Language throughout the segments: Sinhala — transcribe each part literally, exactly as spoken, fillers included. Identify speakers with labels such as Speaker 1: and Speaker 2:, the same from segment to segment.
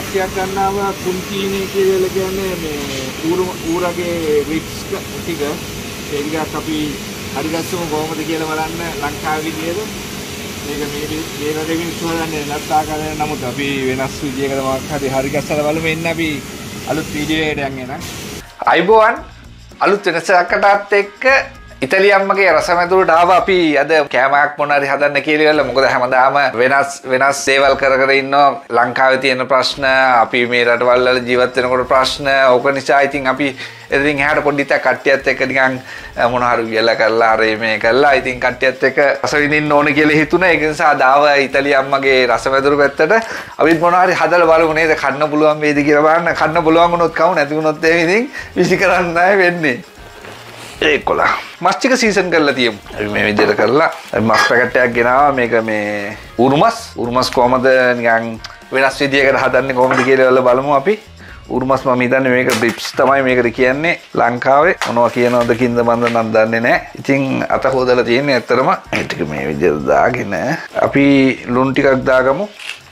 Speaker 1: තක්කයක් ගන්නාම කුන්චීනේ කියලා කියන්නේ මේ ඌරු ඌරගේ රික්ස් ටික ඒ ටිකක් අපි හරි ගස්සමු කොහොමද කියලා බලන්න ලංකාවේ විදියට මේක මේ මේ රටේ මිනිස්සු හදන්නේ නැත්තා කරන නමුත් අපි වෙනස් විදියකට මොකක් හරි හරි ගස්සලා බලමු එන්න අපි අලුත් වීඩියෝ එකකට යන්න එන අයිබෝවන් අලුත් වෙනසකටත් එක්ක ඉතාලියම්මගේ රසමැදුරට ආව අපි අද කෑමක් මොන හරි හදන්න කියලා ඉවරලා මොකද හැමදාම වෙනස් වෙනස් දේවල් කර කර ඉන්නවා ලංකාවේ තියෙන ප්‍රශ්න අපි මේ රටවල් වල ජීවත් වෙනකොට ප්‍රශ්න ඕක නිසා ඉතින් අපි ඉතින් එහාට පොඩ්ඩක් කට්ටියත් එක්ක නිකන් මොන හරි කියලා කරලා අර මේ කරලා ඉතින් කට්ටියත් එක්ක රස විඳින්න ඕන කියලා හිතුණා ඒක නිසා දාව ඉතාලියම්මගේ රසමැදුර පැත්තට අපි මොන හරි හදලා බලමු නේද කන්න පුළුවන් වේද කියලා බලන්න කන්න පුළුවන් වුණොත් කවු නැති වුණොත් එහෙනම් ඉතින් විසි කරන්න නැහැ වෙන්නේ ඒකොලා මස් ටික සීසන් කරලා තියමු. අපි මේ විදිහට කරලා අපි මස් පැකට් එකක් ගෙනාවා මේක මේ උරුමස් උරුමස් කොහමද නිකන් වෙනස් විදිහකට හදන්නේ කොහොමද කියලා බලමු අපි. උරුමස් මම හිතන්නේ මේක බ්‍රිප්ස් තමයි මේකට කියන්නේ ලංකාවේ මොනවා කියනවද කින්ද මන්ද නම් දන්නේ නැහැ. ඉතින් අත හොදලා තියෙන්නේ ඇත්තටම ඒ ටික මේ විදිහට දාගෙන අපි ලුණු ටිකක් දාගමු.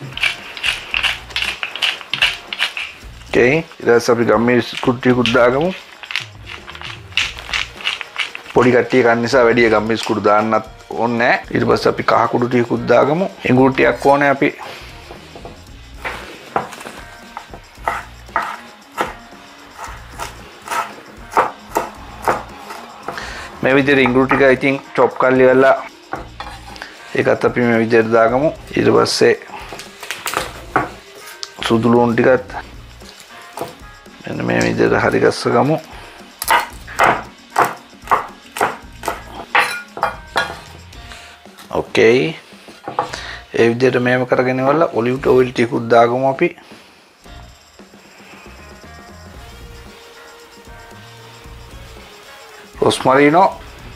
Speaker 1: okay ඊට පස්සේ අපි ගම්මිස් කුට්ටියකුත් දාගමු. පොඩි කට්ටිය කන්න නිසා වැඩි ගම්මිස් කුඩු දාන්නත් ඕනේ නැහැ. ඊට පස්සේ අපි කහ කුඩු ටිකකුත් දාගමු. එඟුරු ටිකක් ඕනේ අපි. මේ විදිහට එඟුරු ටික ඉතින් චොප් කරලා ඉවරලා ඒකත් අපි මේ විදිහට දාගමු. ඊට පස්සේ සුදු ලුණු ටිකත් මෙන්න මේ විදිහට හරි ගස්සගමු. okay ඒ විදිහට මේව කරගෙන ඉවරලා ඔලිව් ඔයිල් ටිකකුත් දාගමු අපි. රොස්මරිනෝ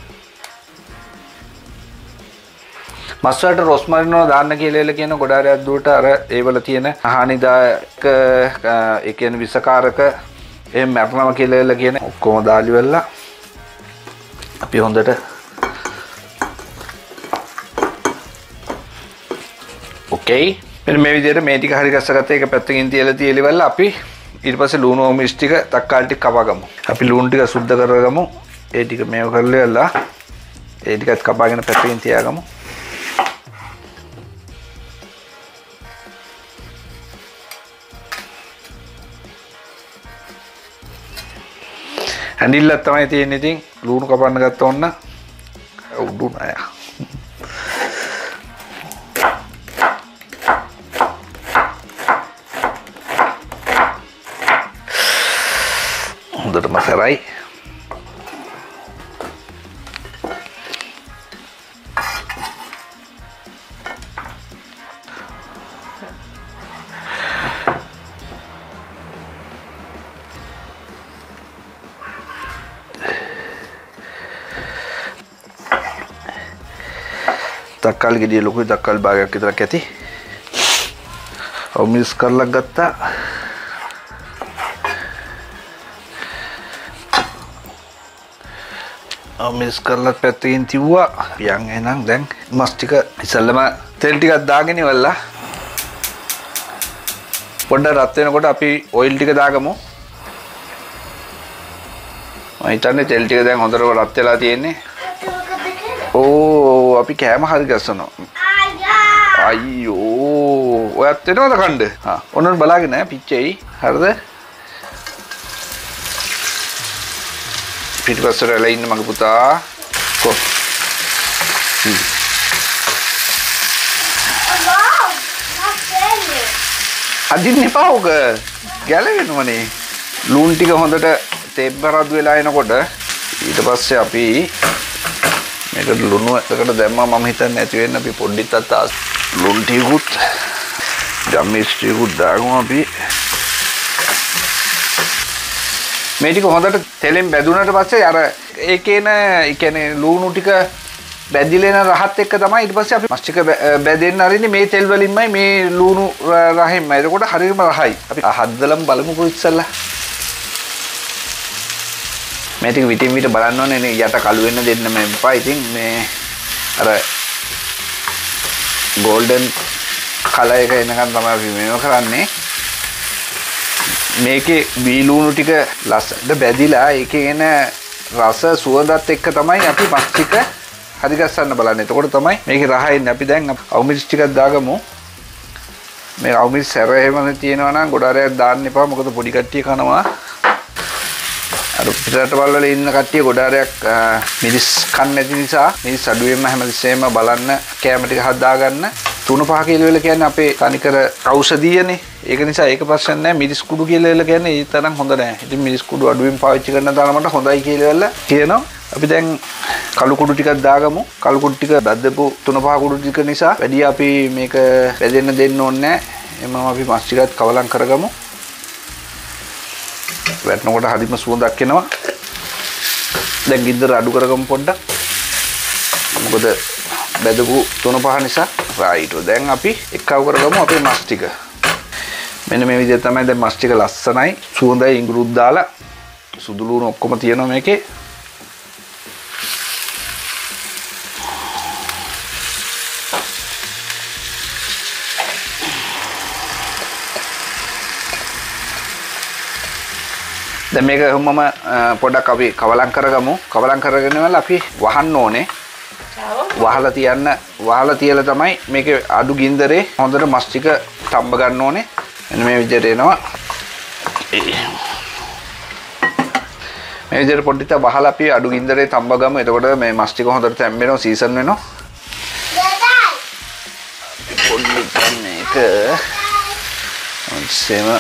Speaker 1: මස් වලට රොස්මරිනෝ දාන්න කියලා කියන ගොඩාරියක් දුරට අර ඒවල තියෙන හානිදායක ඒ කියන්නේ විසකාරක එහෙම මරණම කියලා කියන ඔක්කොම දාලි වෙලා අපි හොඳට okay මෙන්න මේ විදිහට මේ ටික හරි ගස්සගත්ත එක පැත්තකින් තියලා තියලි වෙලා අපි ඊට පස්සේ ලුණු මිස් ටික තක්කාලි ටික කපගමු. අපි ලුණු ටික සුද්ධ කරගමු. ඒ ටික මේව කරලා වෙලා ඒ ටිකත් කපාගෙන පැත්තකින් තියාගමු. හැන්ඩිල්ලක් තමයි තියෙන්නේ ඉතින් ලුණු කපන්න ගත්ත ඕන්න උඩු නෑ. හොඳටම සරයි. තක්කාලි ගෙඩිය ලොකුයි තක්කාලි භාගයක් විතරක් ඇති. ඔව් මික්ස් කරලා ගත්තා. මිස් කරලා පැත්තකින් තිව්වා. යන් එහෙනම් දැන් මස් ටික ඉස්සෙල්ලම තෙල් ටිකක් දාගෙන ඉවරලා පොඩ්ඩක් රත් වෙනකොට අපි ඔයිල් ටික දාගමු. මම හිතන්නේ තෙල් ටික දැන් හොඳට රත් වෙලා තියෙන්නේ. ඕ අපි කෑම හරි ගස්සනවා. අයියෝ ඔයත් වෙනවද කණ්ඩ? හා ඔන්න බලාගෙන ඈ පිච්චෙයි. හරිද? පිටිපස්සට ඇලා ඉන්න මගේ පුතා කො අදින්න එපා ඔක ගැලවෙනවනේ. ලුණු ටික හොඳට තෙම්බරදු වෙලා එනකොට ඊට පස්සේ අපි මේකට ලුණු එකකට දැම්මා මම හිතන්නේ නැති වෙන්න අපි පොඩ්ඩක් අත ලුණු ටිකුත් ගම්මිස් ටිකුත් දාගමු අපි. මේ ටික හොඳට තෙලෙන් බැදුනට පස්සේ අර ඒකේන ඒ කියන්නේ ලුණු ටික බැදිලෙන රහත් එක්ක තමයි ඊට පස්සේ අපි මස් ටික බැදෙන්න අරින්නේ මේ තෙල් වලින්මයි මේ ලුණු රහෙන්මයි. ඒකෝට හරියම රහයි. අපි හද්දලම බලමුකෝ ඉස්සල්ලා. මේ ටික විටින් විට බලන්න ඕනේ නේ යට කළු වෙන්න දෙන්න මම එපා. ඉතින් මේ අර golden color එක එනකන් තමයි අපි මේව කරන්නේ.
Speaker 2: මේකේ වීලුණු ටික ලස්සනට බැදිලා ඒකේ එන රස සුවඳත් එක්ක තමයි අපි මස් ටික හරි ගස්සන්න බලන්නේ. එතකොට තමයි මේකේ රහ එන්නේ. අපි දැන් අවුමිරිස් ටිකක් දාගමු. මේ අවුමිරිස් සැර එහෙම තියෙනවා නම් ගොඩාරයක් දාන්න එපා. මොකද පොඩි කට්ටිය කනවා. අර පිටරටවල වල ඉන්න කට්ටිය ගොඩාරයක් මිරිස් කන්නේ නැති නිසා මිරිස් අඩුවෙන්ම හැමතිස්සෙම බලන්න කැම ටික හදා ගන්න. තුන පහ කියලා වෙල කියන්නේ අපේ තනිකර ඖෂධීයනේ. ඒක නිසා ඒක ප්‍රශ්න නැහැ. මිරිස් කුඩු කියලා වෙල කියන්නේ ඒ තරම් හොඳ නැහැ. ඉතින් මිරිස් කුඩු අඩුවෙන් පාවිච්චි කරන තරමට හොඳයි කියලා වෙල කියනවා. අපි දැන් කළු කුඩු ටිකක් දාගමු. කළු කුඩු ටික බද්දපු තුන පහ කුඩු ටික නිසා වැඩි අපි මේක බෙදෙන්න දෙන්න ඕනේ නැහැ. එමම අපි මස් ටිකත් කවලම් කරගමු. වැටෙනකොට හරිම සුවඳක් එනවා. දැන් ගින්දර අඩු කරගමු පොඩ්ඩක්. මොකද බෙදපු තුන පහ නිසා රයිට්. දැන් අපි එක්කව කරගමු අපේ මස් ටික. මෙන්න මේ විදිහට තමයි දැන් මස් ටික ලස්සනයි සුවඳයි ඉඟුරුත් දාලා සුදු ලුණු ඔක්කොම තියෙනවා මේකේ. දැන් මේක මම පොඩ්ඩක් අපි කවලම් කරගමු. කවලම් කරගෙන ඉවරලා අපි වහන්න ඕනේ. වහලා තියන්න වහලා තියලා තමයි මේකේ අඩු ගින්දරේ හොඳට මස් ටික තම්බ ගන්න ඕනේ. මෙන්න මේ විදිහට එනවා. මේ විදිහට පොඩ්ඩක් වහලා අපි අඩු ගින්දරේ තම්බ ගමු. එතකොට මේ මස් ටික හොඳට තැම්බෙනවා සීසන් වෙනවා. පොඩ්ඩක් මේක ඔන්සෙම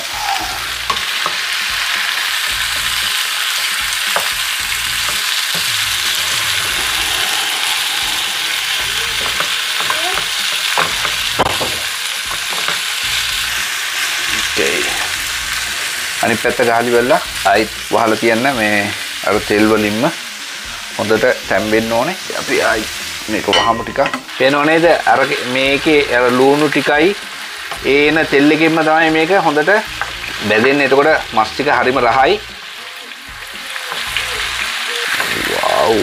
Speaker 2: අනිත් පැත්ත ගහලි වෙලා ආයිත් වහලා තියන්න මේ අර තෙල් වලින්ම හොඳට තැම්බෙන්න ඕනේ. අපි ආයි මේක වහමු ටිකක්. පේනව නේද? අර මේකේ අර ලුණු ටිකයි ඒන තෙල් එකෙන්ම තමයි මේක හොඳට බැදෙන්නේ. එතකොට මස් ටික හරිම රහයි. වව්.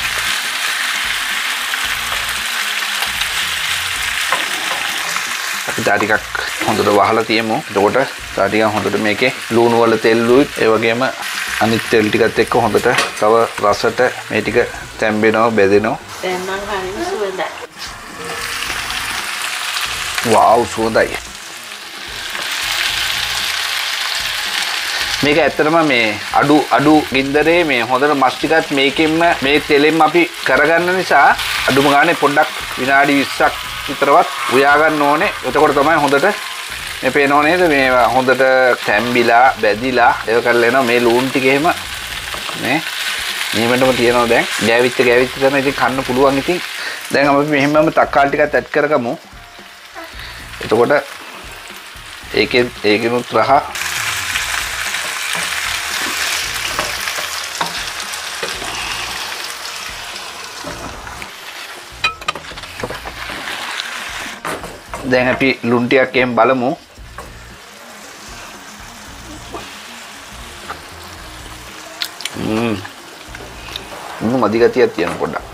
Speaker 2: අපි තා ටිකක් හොඳට වහලා තියමු. එතකොට තා ටික හොඳට මේකේ ලුණු වල තෙල්ලුයි ඒ වගේම අනිත් තෙල් ටිකත් එක්ක හොඳට තව රසට මේ ටික තැම්බෙනවා බෙදෙනවා.
Speaker 3: දැන් නම් හරිම සුවඳයි.
Speaker 2: වව් සුවඳයි. මේක ඇත්තටම මේ අඩු අඩු ගින්දරේ මේ හොඳට මස් ටිකත් මේකෙන්ම මේ තෙලෙන්ම අපි කරගන්න නිසා අඩුම ගානේ පොඩ්ඩක් විනාඩි විස්සක් විතරවත් උයා ගන්න ඕනේ. එතකොට තමයි හොඳට මේ පේනව නේද මේ හොඳට තැම්බිලා බැදිලා ඒක කරලා එනවා මේ ලුණු ටික එහෙම මේ නියමටම තියෙනවා. දැන් ගෑවිච්ච ගෑවිච්ච තමයි ඉතින් කන්න පුළුවන්. ඉතින් දැන් අපි මෙහෙමම තක්කාලි ටිකත් ඇඩ් කරගමු. එතකොට ඒකෙන් ඒකිනුත් රහ දැන් අපි ලුණු ටිකක් එහෙම බලමු. ම්ම් මු මදි ගතියක් තියෙන පොඩ්ඩක්.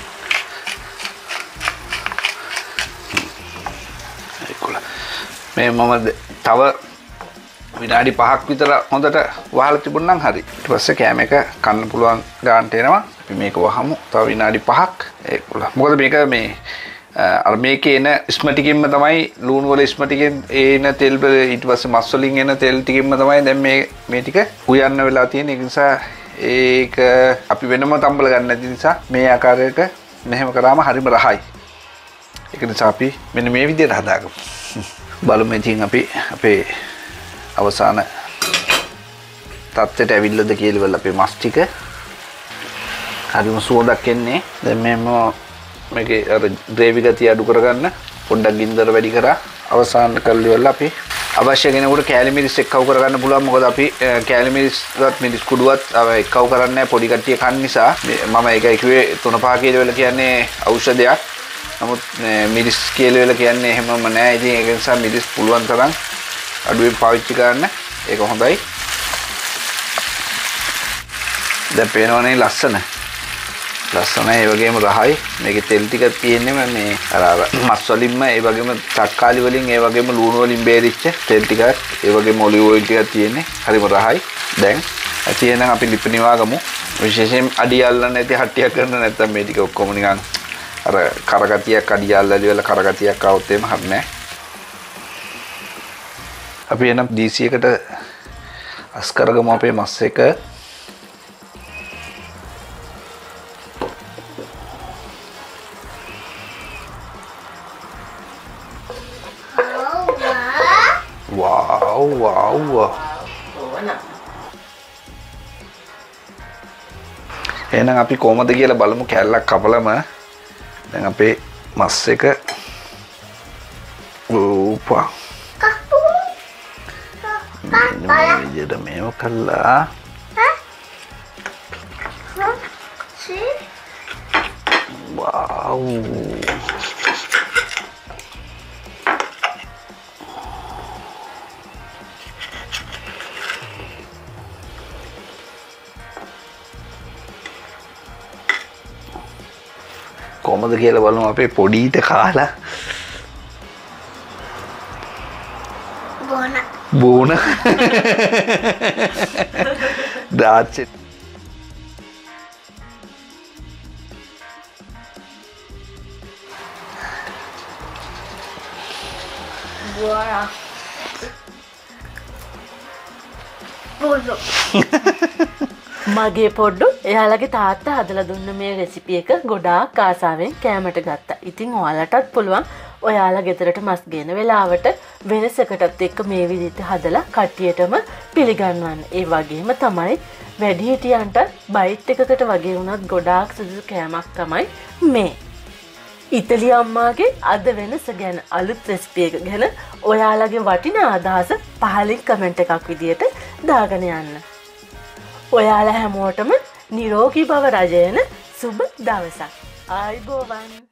Speaker 2: ඒකල මේ මම තව විනාඩි පහක් විතර හොඳට වහලා තිබුණා නම් හරි. ඊට පස්සේ කෑම එක කන්න පුළුවන් ගානට එනවා. අපි මේක වහමු. තව විනාඩි පහක්. ඒකල මොකද මේක මේ අර මේකේ එන ස්ම ටිකින්ම තමයි ලුණු වල ස්ම ටිකෙන් එන තෙල් ඊට පස්සේ මස් වලින් එන තෙල් ටිකින්ම තමයි දැන් මේ මේ ටික උයන්න වෙලා තියෙන. ඒ නිසා ඒක අපි වෙනම තම්බල ගන්න නැති නිසා මේ ආකාරයට මෙහෙම කරාම හරිම රහයි. ඒක නිසා අපි මෙන්න මේ විදිහට හදාගමු. බලමු ඉතින් අපි අපේ අවසාන තත්ත්වයට ඇවිල්ලාද කියලා වල අපේ මස් ටික හරිම සුවඳක් එන්නේ. දැන් මෙහෙම මේකේ අර ග්‍රේවි ගතිය අඩු කරගන්න පොඩ්ඩක් ගින්දර වැඩි කරා අවසාන කරලි වෙලා අපි අවශ්‍ය කෙනෙකුට කෑලි මිරිස් එක්කව කරගන්න පුළුවන්. මොකද අපි කෑලි මිරිස්වත් මිරිස් කුඩුවත් එක්කව කරන්නේ පොඩි කට්ටිය කන්න නිසා මම ඒකයි කිව්වේ තුන පහ කියලා වෙලා කියන්නේ ඖෂධයක්. නමුත් මිරිස් කියලා වෙලා කියන්නේ එහෙමම නෑ. ඉතින් ඒක නිසා මිරිස් පුළුවන් තරම් අඩුවෙන් පාවිච්චි කරන්න. ඒක හොඳයි. දැන් පේනවනේ ලස්සන. ලස්සනයි ඒ වගේම රහයි. මේකේ තෙල් ටිකක් තියෙන්නේ මේ අර අර මස් වලින්ම ඒ වගේම තක්කාලි වලින් ඒ වගේම ලුණු වලින් බේරිච්ච තෙල් ටිකක් ඒ වගේම ඔලිව් ඔයිල් ටිකක් තියෙන්නේ. හරිම රහයි. දැන් ඇතිනම් අපි ලිප නිවාගමු. විශේෂයෙන් අඩිය අල්ලන්න නැති හට්ටියක් කරන්න නැත්නම් මේ ටික ඔක්කොම නිකන් අර කරගතියක් අඩිය අල්ලලි වල කරගතියක් આવුත් එම හරිනේ. අපි එනම් D C එකට අස් කරගමු අපේ මස් එක. wow wow wow එහෙනම් අපි කොහමද කියලා බලමු. කැල්ලක් කපලම දැන් අපේ මස් එක ඕපා මේ විදිහට මේව කළා. wow කොහමද කියලා බලමු අපේ පොඩීට කාලා බෝන බෝන that's it.
Speaker 3: Buona. Buono. මගේ පොඩ්ඩු එයාලගේ තාත්තා හදලා දුන්න මේ රෙසිපි එක ගොඩාක් ආසාවෙන් කෑමට ගත්තා. ඉතින් ඔයාලටත් පුළුවන් ඔයාලා ගෙදරට මස් ගේන වෙලාවට වෙනසකටත් එක්ක මේ විදිහට හදලා කට්ටියටම පිළිගන්වන්න. ඒ වගේම තමයි වැඩිහිටියන්ට බයිට් එකකට වගේ වුණත් ගොඩාක් සුදුසු කෑමක් තමයි මේ. ඉතලි අම්මාගේ අද වෙනස ගැන අලුත් රෙසිපි එක ගැන ඔයාලගේ වටිනා අදහස පහලින් කමෙන්ට් එකක් විදියට දාගෙන යන්න. ඔයාලා හැමෝටම නිරෝගී බව රජයන සුබ දවසක්. ආයුබෝවන්.